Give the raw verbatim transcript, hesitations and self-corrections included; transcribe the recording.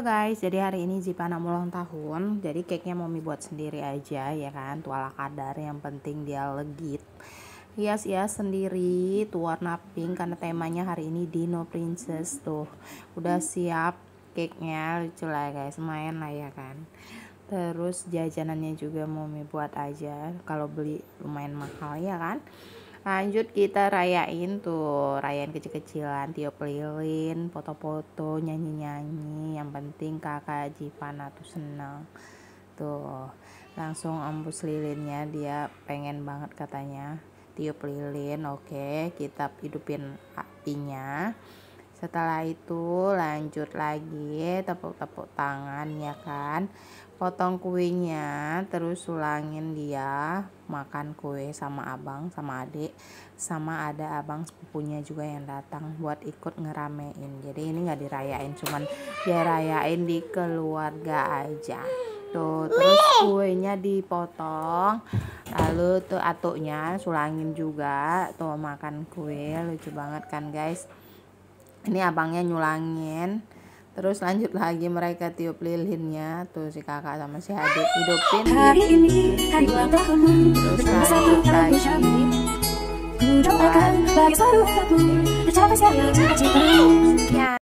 Halo guys, jadi hari ini Zipana ulang tahun. Jadi cake-nya Mommy buat sendiri aja ya kan. Tuh ala kadar, yang penting dia legit. Hias-hias sendiri, tuh warna pink karena temanya hari ini Dino Princess. Tuh udah siap cake-nya, lucu lah guys, main lah ya kan. Terus jajanannya juga Mommy buat aja, kalau beli lumayan mahal ya kan. Lanjut kita rayain tuh, rayain kecil-kecilan, tiup lilin, foto-foto, nyanyi-nyanyi. Yang penting kakak Zipana tuh senang. Tuh langsung embus lilinnya, dia pengen banget katanya tiup lilin. Oke, kita hidupin apinya. Setelah itu lanjut lagi tepuk-tepuk tangan ya kan, potong kuenya, terus sulangin dia makan kue sama abang sama adik, sama ada abang sepupunya juga yang datang buat ikut ngeramein. Jadi ini nggak dirayain, cuman dirayain di keluarga aja. Tuh terus kuenya dipotong, lalu tuh atuknya sulangin juga, tuh makan kue, lucu banget kan guys. Ini abangnya nyulangin, terus lanjut lagi mereka tiup lilinnya. Tuh si kakak sama si adik hidupin, hidupin. Terus lanjut lagi.